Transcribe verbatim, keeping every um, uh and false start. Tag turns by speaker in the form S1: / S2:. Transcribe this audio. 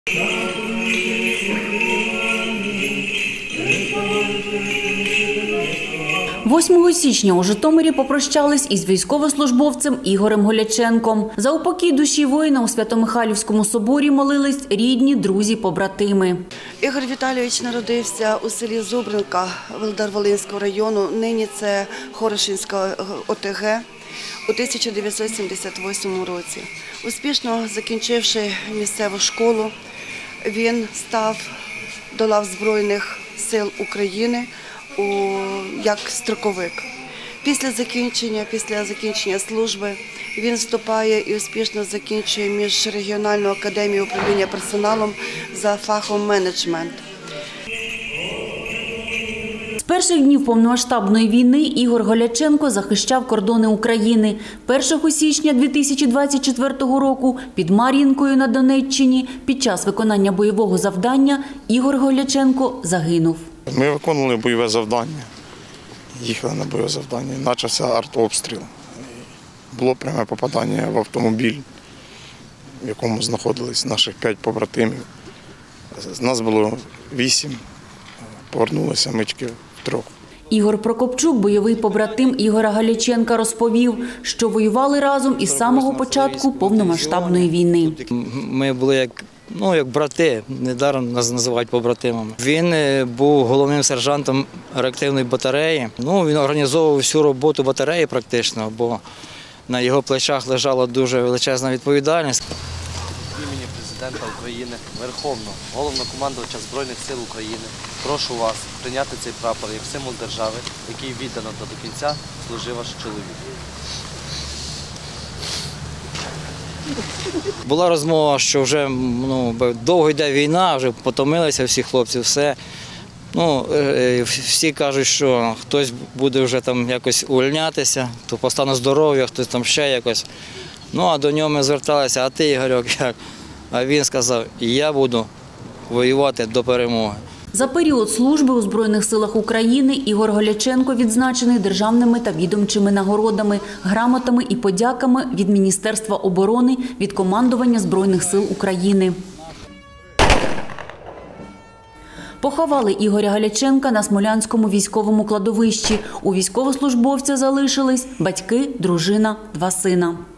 S1: восьмого січня у Житомирі попрощались із військовослужбовцем Ігорем Голяченком. За упокій душі воїна у Свято-Михайлівському соборі молились рідні, друзі, побратими.
S2: Ігор Віталійович народився у селі Зубринка Володар-Волинського району, нині це Хорошинська О Те Ге, у тисяча дев'ятсот сімдесят восьмому році. Успішно закінчивши місцеву школу, він став до лав Збройних сил України у, як строковик. Після закінчення, після закінчення служби він вступає і успішно закінчує міжрегіональну академію управління персоналом за фахом менеджмент.
S1: З перших днів повномасштабної війни Ігор Голяченко захищав кордони України. першого січня дві тисячі двадцять четвертого року під Мар'їнкою на Донеччині під час виконання бойового завдання Ігор Голяченко загинув.
S3: Ми виконували бойове завдання, їхали на бойове завдання, почався артобстріл. Було пряме попадання в автомобіль, в якому знаходились наших п'ять побратимів. З нас було вісім, повернулися ми тільки втрьох.
S1: Ігор Прокопчук, бойовий побратим Ігора Голяченка, розповів, що воювали разом із самого початку повномасштабної війни.
S4: Ми були як, ну, як брати, недаром нас називають побратимами. Він був головним сержантом реактивної батареї. Ну, він організовував всю роботу батареї практично, бо на його плечах лежала дуже величезна відповідальність.
S5: Від імені Президента України, Верховного, Головнокомандувача Збройних сил України, прошу вас прийняти цей прапор як символ держави, який віддано та до кінця служив ваш чоловік.
S4: Була розмова, що вже ну, довго йде війна, вже потомилися всі хлопці, все. Ну, всі кажуть, що хтось буде вже там якось увольнятися, то по стану здоров'я, хтось там ще якось. Ну, а до нього ми зверталися, а ти, Ігорьок, як? А він сказав, я буду воювати до перемоги.
S1: За період служби у Збройних силах України Ігор Голяченко відзначений державними та відомчими нагородами, грамотами і подяками від Міністерства оборони, від командування Збройних сил України. Поховали Ігоря Голяченка на Смолянському військовому кладовищі. У військовослужбовця залишились батьки, дружина, два сина.